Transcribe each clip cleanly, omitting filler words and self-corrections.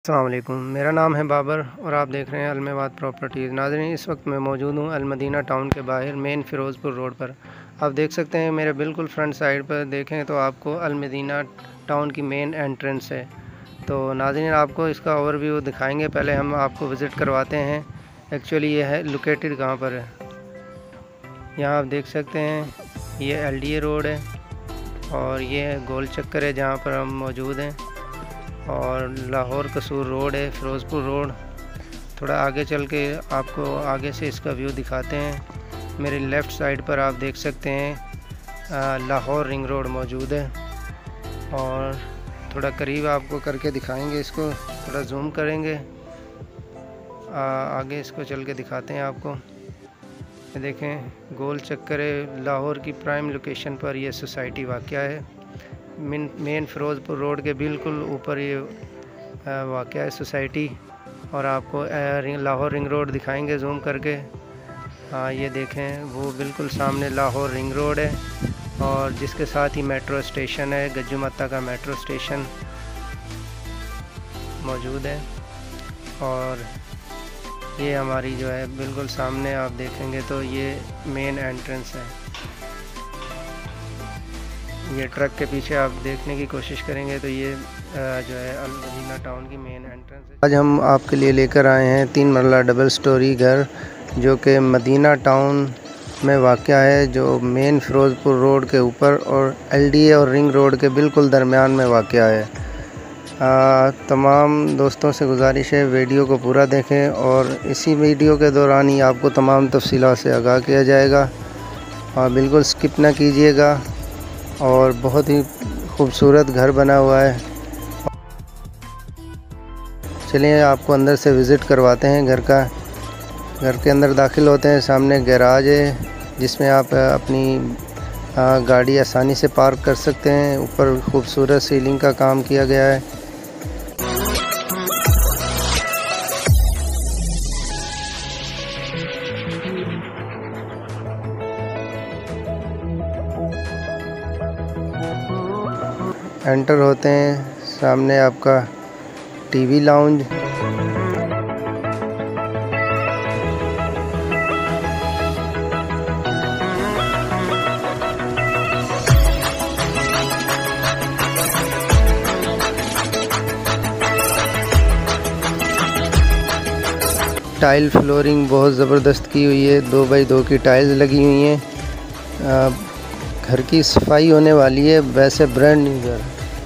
अस्सलाम वालेकुम, मेरा नाम है बाबर और आप देख रहे हैं अलमेवात प्रॉपर्टीज़। नाज़रीन, इस वक्त मैं मौजूद हूँ अलमदीना टाउन के बाहर मेन फ़िरोज़पुर रोड पर। आप देख सकते हैं मेरे बिल्कुल फ्रंट साइड पर देखें तो आपको अलमदीना टाउन की मेन एंट्रेंस है। तो नाज़रीन, आपको इसका ओवरव्यू दिखाएंगे। पहले हम आपको विज़िट करवाते हैं एक्चुअली ये है लोकेटेड कहाँ पर है। यहाँ आप देख सकते हैं ये LDA रोड है और ये गोल चक्कर है जहाँ पर हम मौजूद हैं, और लाहौर कसूर रोड है, फ़िरोज़पुर रोड। थोड़ा आगे चल के आपको आगे से इसका व्यू दिखाते हैं। मेरे लेफ़्ट साइड पर आप देख सकते हैं लाहौर रिंग रोड मौजूद है, और थोड़ा करीब आपको करके दिखाएंगे इसको, थोड़ा जूम करेंगे आगे इसको चल के दिखाते हैं आपको। ये देखें गोल चक्कर है, लाहौर की प्राइम लोकेशन पर यह सोसाइटी वाक़या है। मेन फ़िरोज़पुर रोड के बिल्कुल ऊपर ये वाक़या है सोसाइटी, और आपको लाहौर रिंग रोड दिखाएंगे जूम करके। ये देखें वो बिल्कुल सामने लाहौर रिंग रोड है, और जिसके साथ ही मेट्रो स्टेशन है, गज्जुमत्ता का मेट्रो स्टेशन मौजूद है। और ये हमारी जो है बिल्कुल सामने आप देखेंगे तो ये मेन एंट्रेंस है। ये ट्रक के पीछे आप देखने की कोशिश करेंगे तो ये जो है अलमदीना टाउन की मेन एंट्रेंस है। आज हम आपके लिए लेकर आए हैं 3 मरला डबल स्टोरी घर, जो कि मदीना टाउन में वाक़या है, जो मेन फ़िरोज़पुर रोड के ऊपर और LDA और रिंग रोड के बिल्कुल दरमियान में वाक़या है। तमाम दोस्तों से गुजारिश है वीडियो को पूरा देखें, और इसी वीडियो के दौरान ही आपको तमाम तफसीलात से आगाह किया जाएगा, और बिल्कुल स्किप ना कीजिएगा। और बहुत ही खूबसूरत घर बना हुआ है। चलिए आपको अंदर से विज़िट करवाते हैं घर का। घर के अंदर दाखिल होते हैं, सामने गैराज है जिसमें आप अपनी गाड़ी आसानी से पार्क कर सकते हैं। ऊपर खूबसूरत सीलिंग का काम किया गया है। एंटर होते हैं, सामने आपका टीवी लाउंज, टाइल फ्लोरिंग बहुत ज़बरदस्त की हुई है, 2 बाई 2 की टाइल्स लगी हुई हैं। घर की सफाई होने वाली है, वैसे ब्रांड न्यू घर।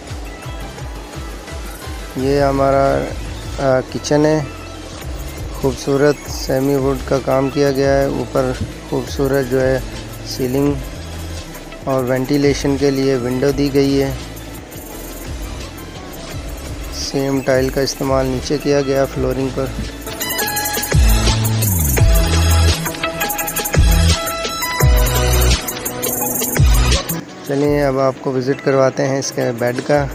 ये हमारा किचन है, खूबसूरत सेमी वुड का काम किया गया है। ऊपर खूबसूरत जो है सीलिंग और वेंटिलेशन के लिए विंडो दी गई है। सेम टाइल का इस्तेमाल नीचे किया गया फ्लोरिंग पर। चलिए अब आपको विज़िट करवाते हैं इसके बेड का।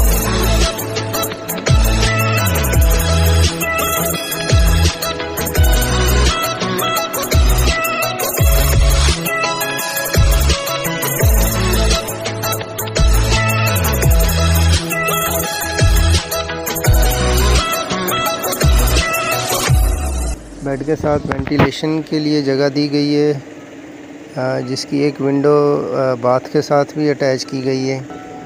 बेड के साथ वेंटिलेशन के लिए जगह दी गई है, जिसकी एक विंडो बाथ के साथ भी अटैच की गई है।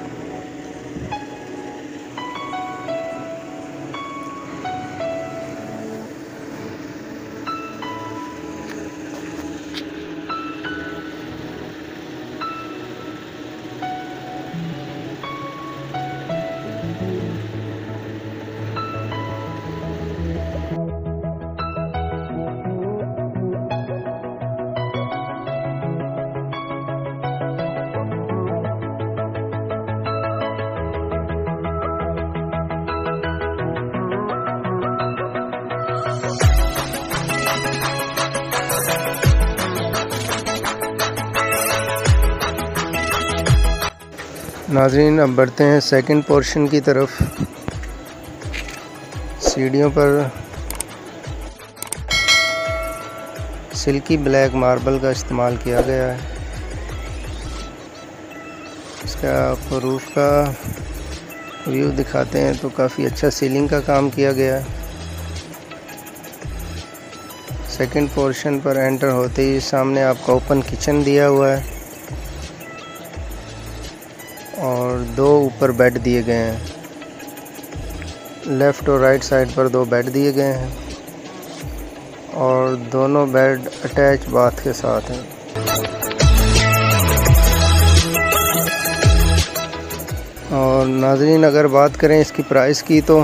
नाज़रीन, अब बढ़ते हैं सेकंड पोर्शन की तरफ। सीढ़ियों पर सिल्की ब्लैक मार्बल का इस्तेमाल किया गया है। इसका रूफ का व्यू दिखाते हैं तो काफ़ी अच्छा सीलिंग का काम किया गया है। सेकंड पोर्शन पर एंटर होते ही सामने आपका ओपन किचन दिया हुआ है और 2 ऊपर बेड दिए गए हैं। लेफ़्ट और राइट साइड पर 2 बेड दिए गए हैं और दोनों बेड अटैच बाथ के साथ हैं। और नाज़रीन अगर बात करें इसकी प्राइस की तो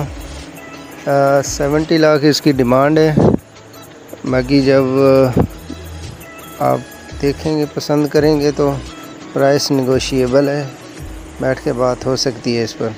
70 लाख इसकी डिमांड है। बाकी जब आप देखेंगे पसंद करेंगे तो प्राइस नेगोशिएबल है, बैठ के बात हो सकती है इस पर।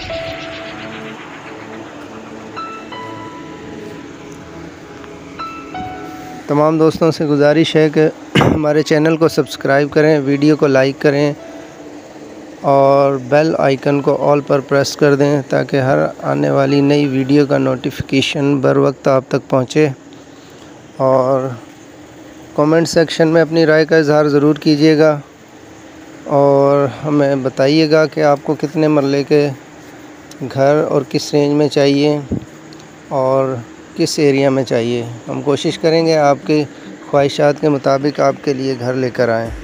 तमाम दोस्तों से गुजारिश है कि हमारे चैनल को सब्सक्राइब करें, वीडियो को लाइक करें और बेल आइकन को ऑल पर प्रेस कर दें ताकि हर आने वाली नई वीडियो का नोटिफिकेशन बर वक्त आप तक पहुंचे। और कमेंट सेक्शन में अपनी राय का इज़हार ज़रूर कीजिएगा और हमें बताइएगा कि आपको कितने मरले के घर और किस रेंज में चाहिए और किस एरिया में चाहिए। हम कोशिश करेंगे आपकी ख्वाहिशात के मुताबिक आपके लिए घर लेकर आएँ।